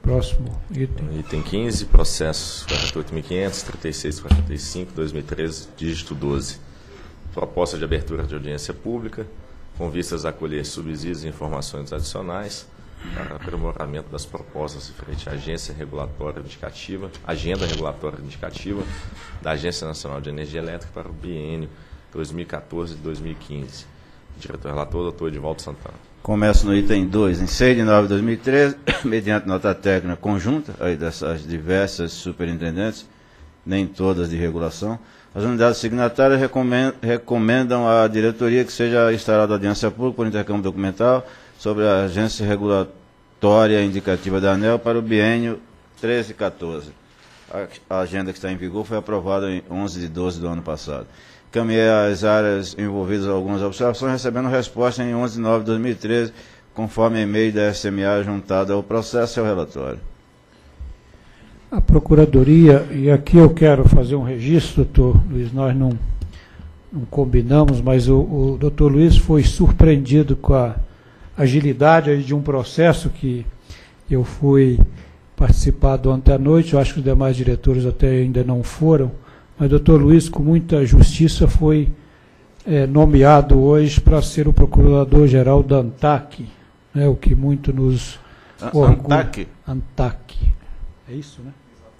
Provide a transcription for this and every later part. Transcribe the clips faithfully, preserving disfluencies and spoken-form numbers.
Próximo item. Item quinze, processo quarenta e oito mil e quinhentos, trinta e seis quarenta e cinco, dois mil e treze, dígito doze. Proposta de abertura de audiência pública, com vistas a acolher subsídios e informações adicionais para aprimoramento das propostas referente à agência regulatória indicativa, agenda regulatória indicativa da Agência Nacional de Energia Elétrica para o biênio dois mil e quatorze a dois mil e quinze. Diretor-relator, doutor Edivaldo Santana. Começo no item dois. Em seis de nove de dois mil e treze, mediante nota técnica conjunta aí dessas diversas superintendentes, nem todas de regulação, as unidades signatárias recomendam, recomendam à diretoria que seja instalada audiência pública por intercâmbio documental sobre a agência regulatória indicativa da ANEEL para o biênio treze a quatorze. A agenda que está em vigor foi aprovada em onze de doze do ano passado. Caminhei às áreas envolvidas algumas observações, recebendo resposta em onze de nove de dois mil e treze, conforme e-mail da S M A juntado ao processo e ao relatório. A Procuradoria, e aqui eu quero fazer um registro, doutor Luiz, nós não, não combinamos, mas o, o doutor Luiz foi surpreendido com a agilidade de um processo que eu fui participado ontem à noite, eu acho que os demais diretores até ainda não foram, mas o doutor Luiz, com muita justiça, foi é, nomeado hoje para ser o Procurador-Geral da ANTAC, né, o que muito nos orgulha. ANTAC? ANTAC. É isso, né?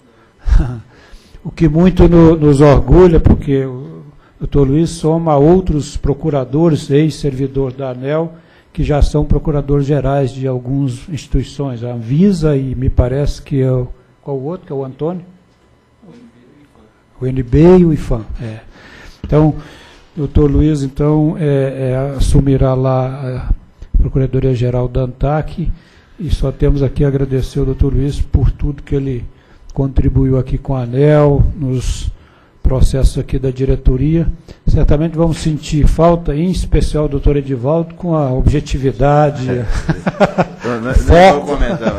O que muito no, nos orgulha, porque o doutor Luiz soma outros procuradores, ex-servidor da ANEEL, que já são procuradores gerais de algumas instituições, a Anvisa e me parece que é o, qual o outro, que é o Antônio? O N B e o IFAM. É. Então, o doutor Luiz, então, é, é, assumirá lá a Procuradoria-Geral da ANTAC, e só temos aqui a agradecer ao doutor Luiz por tudo que ele contribuiu aqui com a ANEEL, nos processos aqui da diretoria. Certamente vamos sentir falta, em especial o doutor Edivaldo, com a objetividade, É. a foco.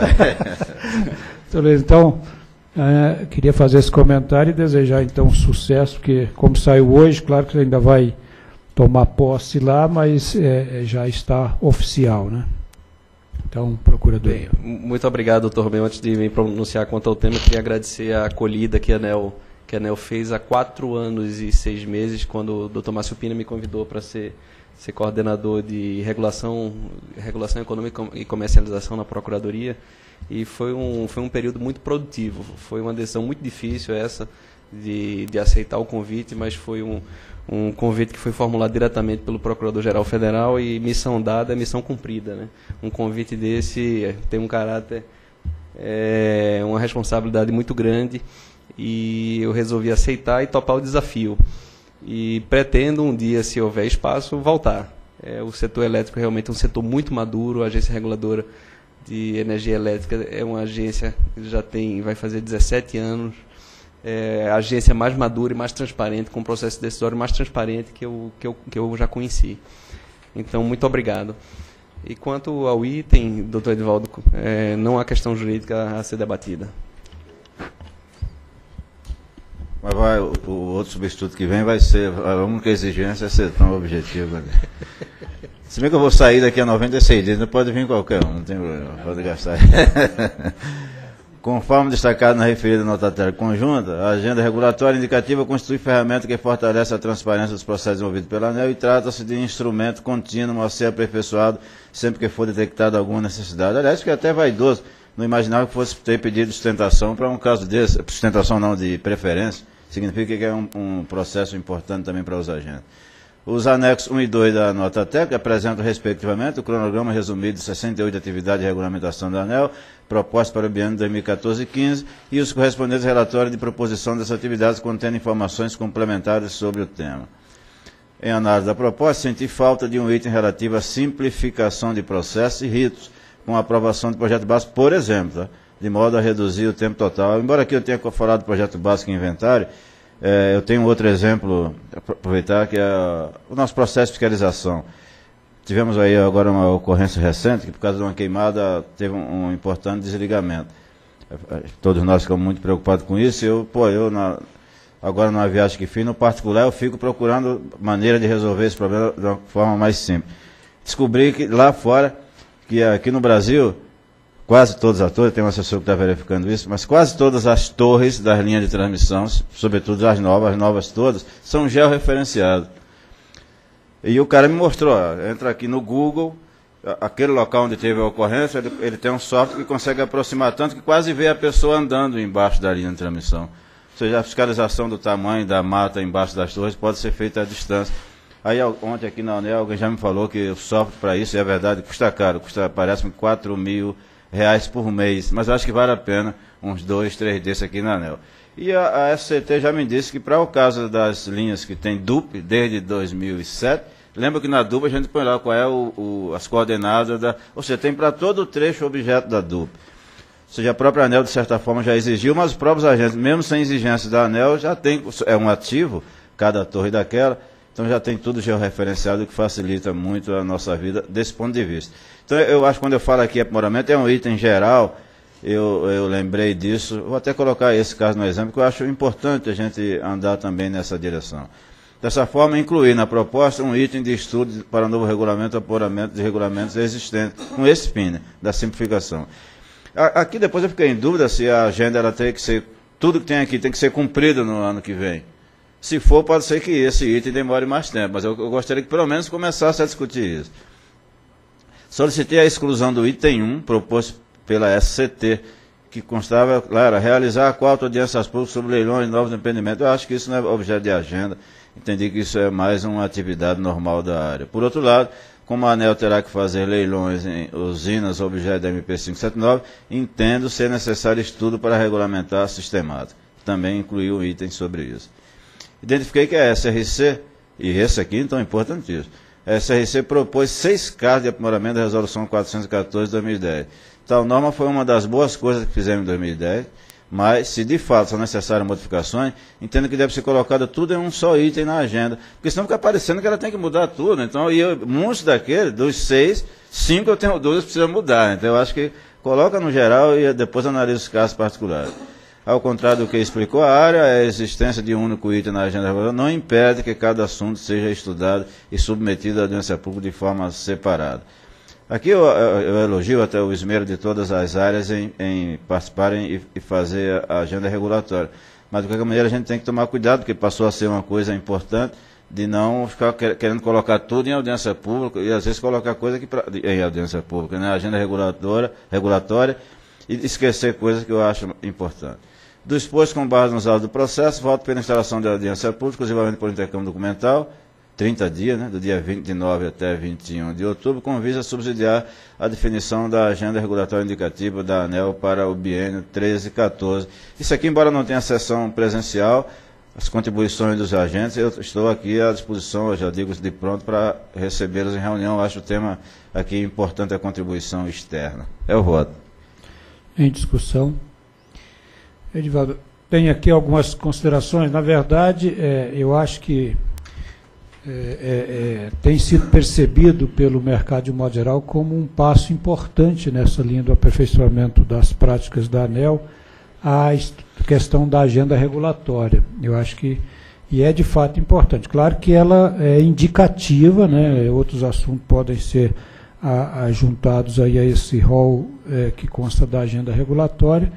Então, é, queria fazer esse comentário e desejar, então, sucesso, porque, como saiu hoje, claro que você ainda vai tomar posse lá, mas é, já está oficial, né? Então, Procuradoria. Bem, muito obrigado, doutor Rubem. Antes de me pronunciar quanto ao tema, eu queria agradecer a acolhida que a ANEEL, que a ANEEL fez há quatro anos e seis meses, quando o doutor Márcio Pina me convidou para ser, ser coordenador de regulação, regulação econômica e comercialização na Procuradoria. E foi um, foi um período muito produtivo. Foi uma decisão muito difícil essa de, de aceitar o convite, mas foi um, um convite que foi formulado diretamente pelo Procurador-Geral Federal e missão dada é missão cumprida, né? Um convite desse tem um caráter, é, uma responsabilidade muito grande, e eu resolvi aceitar e topar o desafio. E pretendo um dia, se houver espaço, voltar. É, o setor elétrico realmente é um setor muito maduro, a agência reguladora de energia elétrica é uma agência que já tem, vai fazer dezessete anos, é a agência mais madura e mais transparente, com um processo decisório mais transparente que eu, que eu, que eu já conheci. Então, muito obrigado. E quanto ao item, doutor Edivaldo, é, não há questão jurídica a ser debatida. Mas vai, o, o outro substituto que vem vai ser, a única exigência é ser tão objetivo. Né? Se bem que eu vou sair daqui a noventa e seis dias, não pode vir qualquer um, não tem problema, pode gastar. Conforme destacado na referida nota técnica conjunta, a agenda regulatória indicativa constitui ferramenta que fortalece a transparência dos processos envolvidos pela ANEEL e trata-se de instrumento contínuo a ser aperfeiçoado sempre que for detectada alguma necessidade. Aliás, que é até vaidoso, não imaginava que fosse ter pedido sustentação para um caso desse, sustentação não, de preferência, significa que é um, um processo importante também para os agentes. Os anexos um e dois da nota técnica apresentam, respectivamente, o cronograma resumido de sessenta e oito atividades de regulamentação da ANEEL, propostas para o biênio dois mil e quatorze e quinze, e os correspondentes relatórios de proposição dessas atividades contendo informações complementares sobre o tema. Em análise da proposta, senti falta de um item relativo à simplificação de processos e ritos, com a aprovação do projeto básico, por exemplo, tá? De modo a reduzir o tempo total. Embora aqui eu tenha falado do projeto básico em inventário, É, eu tenho outro exemplo, aproveitar, que é o nosso processo de fiscalização. Tivemos aí agora uma ocorrência recente, que por causa de uma queimada teve um, um importante desligamento. Todos nós ficamos muito preocupados com isso, e eu, pô, eu na, agora numa viagem que fiz, no particular, eu fico procurando maneira de resolver esse problema de uma forma mais simples. Descobri que lá fora, que aqui no Brasil, quase todas as torres, tem um assessor que está verificando isso, mas quase todas as torres das linhas de transmissão, sobretudo as novas, as novas todas, são georreferenciadas. E o cara me mostrou, ó, entra aqui no Google, aquele local onde teve a ocorrência, ele, ele tem um software que consegue aproximar tanto que quase vê a pessoa andando embaixo da linha de transmissão. Ou seja, a fiscalização do tamanho da mata embaixo das torres pode ser feita à distância. Aí ontem aqui na ANEEL alguém já me falou que o software para isso, é verdade, custa caro, custa, parece-me, quatro mil reais por mês, mas acho que vale a pena uns dois, três desses aqui na ANEEL. E a, a S C T já me disse que para o caso das linhas que tem D U P desde dois mil e sete, lembra que na D U P a gente põe lá qual é o, o, as coordenadas, da, ou seja, tem para todo o trecho objeto da D U P. Ou seja, a própria ANEEL, de certa forma, já exigiu, mas os próprios agentes, mesmo sem exigência da ANEEL, já tem, é um ativo, cada torre daquela, então já tem tudo georreferenciado, o que facilita muito a nossa vida desse ponto de vista. Então eu acho que quando eu falo aqui aprimoramento, é um item geral, eu, eu lembrei disso, vou até colocar esse caso no exemplo, que eu acho importante a gente andar também nessa direção. Dessa forma, incluir na proposta um item de estudo para o novo regulamento, aprimoramento de regulamentos existentes, com esse fim, né, da simplificação. Aqui depois eu fiquei em dúvida se a agenda ela tem que ser, tudo que tem aqui tem que ser cumprido no ano que vem. Se for, pode ser que esse item demore mais tempo, mas eu, eu gostaria que pelo menos começasse a discutir isso. Solicitei a exclusão do item um, proposto pela S C T, que constava, claro, realizar quatro audiências públicas sobre leilões e novos empreendimentos. Eu acho que isso não é objeto de agenda, entendi que isso é mais uma atividade normal da área. Por outro lado, como a ANEEL terá que fazer leilões em usinas objeto da M P quinhentos e setenta e nove, entendo ser necessário estudo para regulamentar a sistemática. Também incluí um item sobre isso. Identifiquei que a S R C, e esse aqui então é importantíssimo, a S R C propôs seis casos de aprimoramento da Resolução quatrocentos e quatorze de dois mil e dez. Tal norma foi uma das boas coisas que fizemos em dois mil e dez, mas se de fato são necessárias modificações, entendo que deve ser colocado tudo em um só item na agenda, porque senão fica parecendo que ela tem que mudar tudo. Então, e eu, muitos daqueles, dos seis, cinco eu tenho dúvidas que precisa mudar. Então, eu acho que coloca no geral e depois analisa os casos particulares. Ao contrário do que explicou a área, a existência de um único item na agenda regular não impede que cada assunto seja estudado e submetido à audiência pública de forma separada. Aqui eu, eu, eu elogio até o esmero de todas as áreas em, em participarem e, e fazer a agenda regulatória. Mas, de qualquer maneira, a gente tem que tomar cuidado, porque passou a ser uma coisa importante de não ficar querendo colocar tudo em audiência pública e, às vezes, colocar coisa que pra, em audiência pública, né? Agenda regulatória, regulatória e esquecer coisas que eu acho importantes. Do exposto com base nos autos do processo, voto pela instalação da audiência pública, exclusivamente por intercâmbio documental, trinta dias, né, do dia vinte e nove até vinte e um de outubro, com visa a subsidiar a definição da agenda regulatória indicativa da ANEEL para o biênio treze e quatorze. Isso aqui, embora não tenha sessão presencial, as contribuições dos agentes, eu estou aqui à disposição, eu já digo de pronto, para recebê-los em reunião. Eu acho o tema aqui importante, a contribuição externa. É o voto. Em discussão. Edivaldo, tem aqui algumas considerações. Na verdade, é, eu acho que é, é, é, tem sido percebido pelo mercado de modo geral como um passo importante nessa linha do aperfeiçoamento das práticas da ANEEL, a questão da agenda regulatória. Eu acho que, e é de fato importante. Claro que ela é indicativa, né? Outros assuntos podem ser a, a, juntados aí a esse rol é, que consta da agenda regulatória,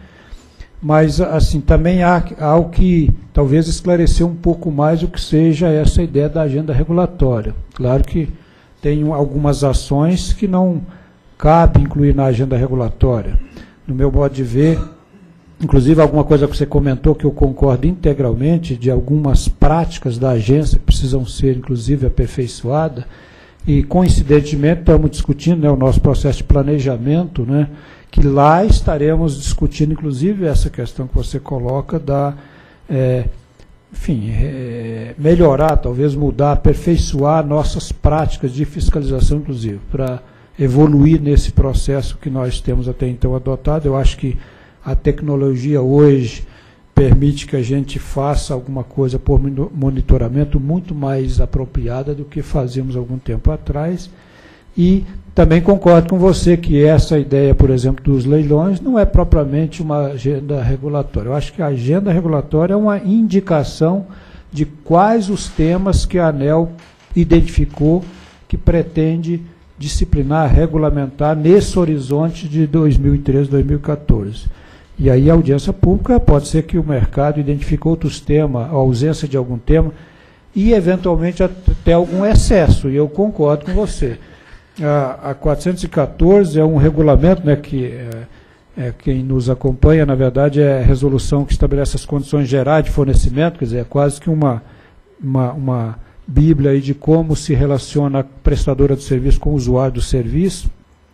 mas assim também há, há o que talvez esclarecer um pouco mais o que seja essa ideia da agenda regulatória. Claro que tem algumas ações que não cabe incluir na agenda regulatória. No meu modo de ver, inclusive alguma coisa que você comentou que eu concordo integralmente, de algumas práticas da agência que precisam ser inclusive aperfeiçoadas, e coincidentemente estamos discutindo, né, o nosso processo de planejamento, né, que lá estaremos discutindo, inclusive, essa questão que você coloca da, é, enfim, é, melhorar, talvez mudar, aperfeiçoar nossas práticas de fiscalização, inclusive, para evoluir nesse processo que nós temos até então adotado. Eu acho que a tecnologia hoje permite que a gente faça alguma coisa por monitoramento muito mais apropriada do que fazíamos algum tempo atrás. E também concordo com você que essa ideia, por exemplo, dos leilões não é propriamente uma agenda regulatória. Eu acho que a agenda regulatória é uma indicação de quais os temas que a ANEEL identificou que pretende disciplinar, regulamentar nesse horizonte de dois mil e treze, dois mil e quatorze. E aí a audiência pública pode ser que o mercado identifique outros temas, a ausência de algum tema, e eventualmente até algum excesso, e eu concordo com você. A, a quatrocentos e quatorze é um regulamento, né, que é, é, quem nos acompanha, na verdade, é a resolução que estabelece as condições gerais de fornecimento, quer dizer, é quase que uma, uma, uma bíblia aí de como se relaciona a prestadora do serviço com o usuário do serviço,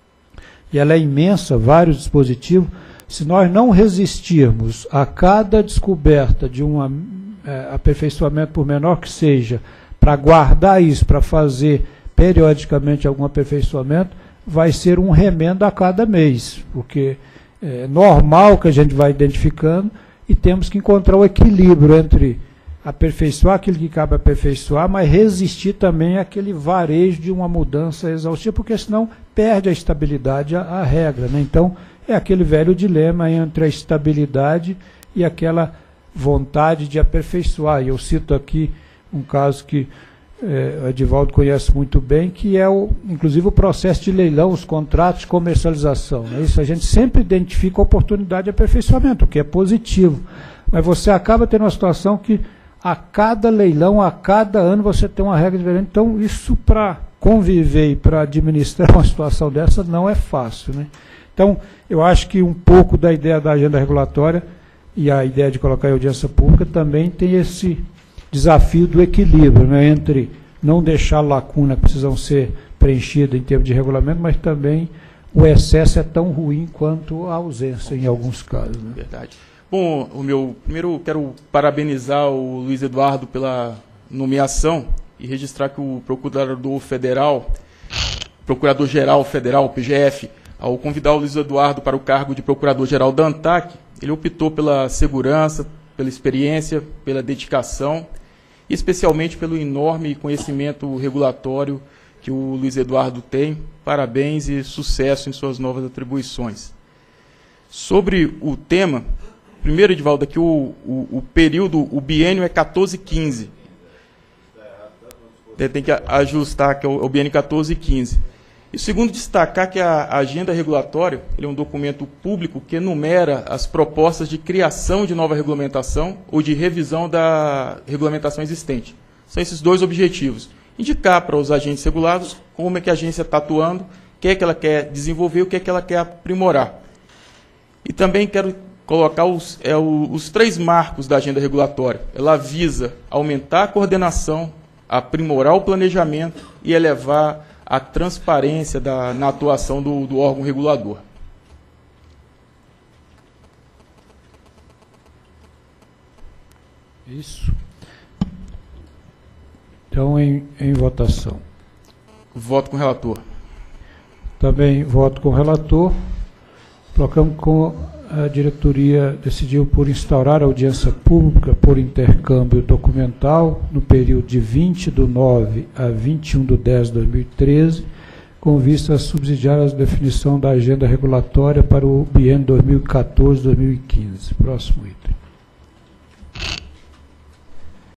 e ela é imensa, vários dispositivos. Se nós não resistirmos a cada descoberta de um é, aperfeiçoamento, por menor que seja, para guardar isso, para fazer periodicamente algum aperfeiçoamento, vai ser um remendo a cada mês, porque é normal que a gente vai identificando e temos que encontrar o equilíbrio entre aperfeiçoar aquilo que cabe aperfeiçoar, mas resistir também àquele varejo de uma mudança exaustiva, porque senão perde a estabilidade, a, a regra, né? Então, é aquele velho dilema entre a estabilidade e aquela vontade de aperfeiçoar. E eu cito aqui um caso que é, o Edivaldo conhece muito bem, que é, o, inclusive, o processo de leilão, os contratos de comercialização. Né? Isso a gente sempre identifica a oportunidade de aperfeiçoamento, o que é positivo. Mas você acaba tendo uma situação que a cada leilão, a cada ano, você tem uma regra diferente. Então, isso para conviver e para administrar uma situação dessa não é fácil, né? Então, eu acho que um pouco da ideia da agenda regulatória e a ideia de colocar em audiência pública também tem esse desafio do equilíbrio, né, entre não deixar lacuna que precisam ser preenchidas em termos de regulamento, mas também o excesso é tão ruim quanto a ausência em alguns casos. Né? Verdade. Bom, o meu primeiro quero parabenizar o Luiz Eduardo pela nomeação e registrar que o Procurador Federal, Procurador-Geral Federal, P G F, ao convidar o Luiz Eduardo para o cargo de Procurador-Geral da ANTAC, ele optou pela segurança, pela experiência, pela dedicação e especialmente pelo enorme conhecimento regulatório que o Luiz Eduardo tem. Parabéns e sucesso em suas novas atribuições. Sobre o tema, primeiro, Edivaldo, aqui o, o, o período, o biênio é quatorze quinze. Tem que ajustar, que é o biênio quatorze quinze. E segundo, destacar que a agenda regulatória ele é um documento público que enumera as propostas de criação de nova regulamentação ou de revisão da regulamentação existente. São esses dois objetivos. Indicar para os agentes regulados como é que a agência está atuando, o que é que ela quer desenvolver, o que é que ela quer aprimorar. E também quero colocar os, é, os três marcos da agenda regulatória. Ela visa aumentar a coordenação, aprimorar o planejamento e elevar a transparência da, na atuação do, do órgão regulador. Isso. Então, em, em votação. Voto com o relator. Também voto com o relator. Colocamos com a diretoria decidiu por instaurar a audiência pública por intercâmbio documental no período de vinte do nove a vinte e um do dez de dois mil e treze, com vista a subsidiar a definição da agenda regulatória para o biênio dois mil e quatorze a dois mil e quinze. Próximo item.